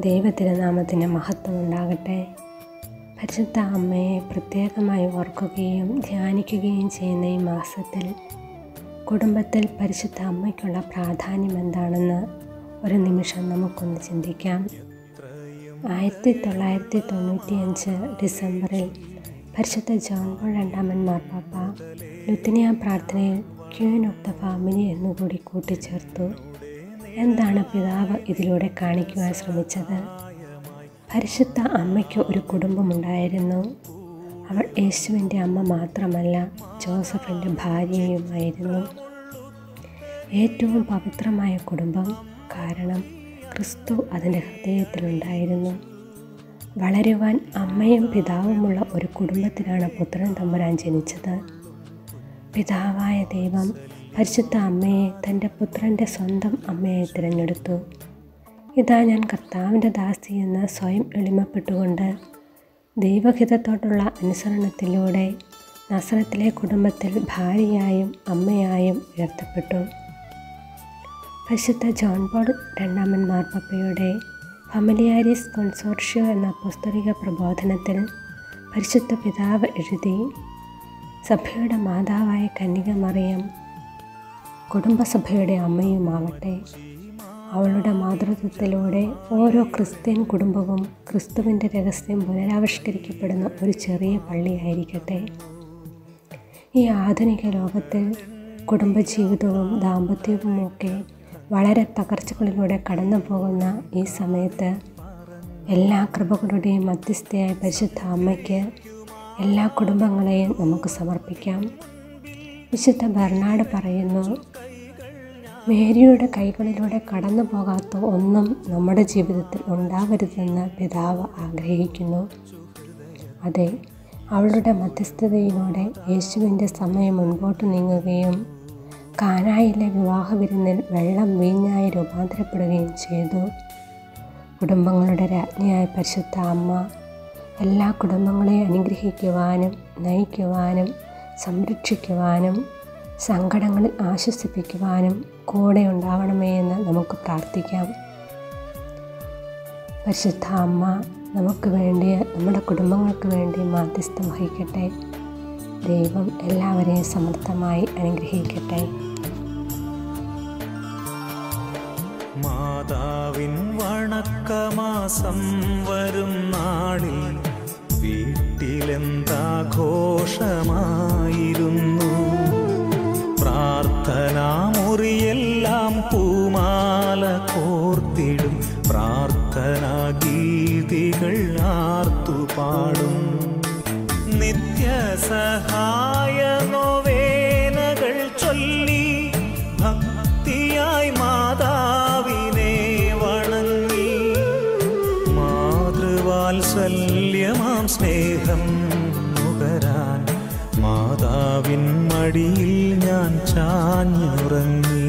ദൈവതിരുനാമത്തിന് മഹത്വം ഉണ്ടാകട്ടെ. പരിശുദ്ധ അമ്മയെ പ്രത്യേകമായി ഓർക്കുകയും ധ്യാനിക്കുകയും ചെയ്യുന്ന ഈ മാസത്തിൽ കുടുംബത്തിൽ പരിശുദ്ധ അമ്മയ്ക്കുള്ള പ്രാധാന്യം എന്താണെന്ന് ഒരു നിമിഷം നമുക്കൊന്ന് ചിന്തിക്കാം. 1995 ഡിസംബറിൽ പരിശുദ്ധ ജോൺ പോൾ രണ്ടാമൻ മാർപ്പാപ്പ ലുത്തിനിയ പ്രാർത്ഥനയിൽ ക്വീൻ ഓഫ് ദ ഫാമിലി എന്നുകൂടി കൂട്ടിച്ചേർത്തു. എന്താണ് പിതാവ് ഇതിലൂടെ കാണിക്കുവാൻ ശ്രമിച്ചത്? പരിശുദ്ധ അമ്മയ്ക്ക് ഒരു കുടുംബമുണ്ടായിരുന്നു. അവൾ യേശുവിൻ്റെ അമ്മ മാത്രമല്ല, ജോസഫിൻ്റെ ഭാര്യയുമായിരുന്നു. ഏറ്റവും പവിത്രമായ കുടുംബം, കാരണം ക്രിസ്തു അതിൻ്റെ ഹൃദയത്തിലുണ്ടായിരുന്നു. വളരുവാൻ അമ്മയും പിതാവുമുള്ള ഒരു കുടുംബത്തിലാണ് പുത്രൻ തമ്പുരാൻ ജനിച്ചത്. പിതാവായ ദൈവം പരിശുദ്ധ അമ്മയെ തൻ്റെ പുത്രൻ്റെ സ്വന്തം അമ്മയായി തിരഞ്ഞെടുത്തു. ഇതാ ഞാൻ കർത്താവിൻ്റെ ദാസി എന്ന് സ്വയം എളിമപ്പെട്ടുകൊണ്ട് ദൈവഹിതത്തോടുള്ള അനുസരണത്തിലൂടെ നസറത്തിലെ കുടുംബത്തിൽ ഭാര്യയായും അമ്മയായും ഉയർത്തപ്പെട്ടു. പരിശുദ്ധ ജോൺ പോൾ രണ്ടാമൻ മാർപ്പാപ്പയുടെ ഫാമിലിയാരിസ് കൺസോർഷ്യോ എന്ന അപ്പോസ്തലിക പ്രബോധനത്തിൽ പരിശുദ്ധ പിതാവ് എഴുതി, സഭയുടെ മാതാവായ കന്യക മറിയം കുടുംബസഭയുടെ അമ്മയുമാവട്ടെ. അവളുടെ മാതൃത്വത്തിലൂടെ ഓരോ ക്രിസ്ത്യൻ കുടുംബവും ക്രിസ്തുവിൻ്റെ രഹസ്യം പുനരാവിഷ്കരിക്കപ്പെടുന്ന ഒരു ചെറിയ പള്ളിയായിരിക്കട്ടെ. ഈ ആധുനിക ലോകത്തിൽ കുടുംബജീവിതവും ദാമ്പത്യവുമൊക്കെ വളരെ തകർച്ചകളിലൂടെ കടന്നു പോകുന്ന ഈ സമയത്ത് എല്ലാ കൃപകളുടെയും മധ്യസ്ഥയായ പരിശുദ്ധ അമ്മയ്ക്ക് എല്ലാ കുടുംബങ്ങളെയും നമുക്ക് സമർപ്പിക്കാം. വിശുദ്ധ ബെർണാഡ് പറയുന്നു, മേരിയുടെ കൈകളിലൂടെ കടന്നു പോകാത്ത ഒന്നും നമ്മുടെ ജീവിതത്തിൽ ഉണ്ടാവരുതെന്ന് പിതാവ് ആഗ്രഹിക്കുന്നു. അതെ, അവളുടെ മധ്യസ്ഥതയിലൂടെ യേശുവിൻ്റെ സമയം മുൻപോട്ട് നീങ്ങുകയും കാനായിലെ വിവാഹ വിരുന്നിൽ വെള്ളം വീഞ്ഞായി രൂപാന്തരപ്പെടുകയും ചെയ്തു. കുടുംബങ്ങളുടെ രാജ്ഞിയായ പരിശുദ്ധ അമ്മ എല്ലാ കുടുംബങ്ങളെയും അനുഗ്രഹിക്കുവാനും നയിക്കുവാനും സംരക്ഷിക്കുവാനും സങ്കടങ്ങളിൽ ആശ്വസിപ്പിക്കുവാനും കൂടെ ഉണ്ടാവണമേ എന്ന് നമുക്ക് പ്രാർത്ഥിക്കാം. പരിശുദ്ധ അമ്മ നമുക്ക് വേണ്ടി, നമ്മുടെ കുടുംബങ്ങൾക്ക് വേണ്ടി മാധ്യസ്ഥം വഹിക്കട്ടെ. ദൈവം എല്ലാവരെയും സമർത്ഥമായി അനുഗ്രഹിക്കട്ടെ. മാതാവിൻ വണക്കമാസം വരും നാളിൽ വീട്ടിലെന്താഘോഷമായിരുന്നു. പ്രാർത്ഥനാ മുറിയെല്ലാം പൂമാല കോർത്തിടും, പ്രാർത്ഥനാ ഗീതികൾ ആർത്തുപാടും. നിത്യസഹായ നോവേനകൾ ചൊല്ലി ഭക്തിയായി മാതാവിനെ വണങ്ങി, മാതൃവാത്സല്യമാം സ്നേഹം നുകരാൻ മാതാവിൻ മടിയിൽ ഞാൻ ചാഞ്ഞുറങ്ങി.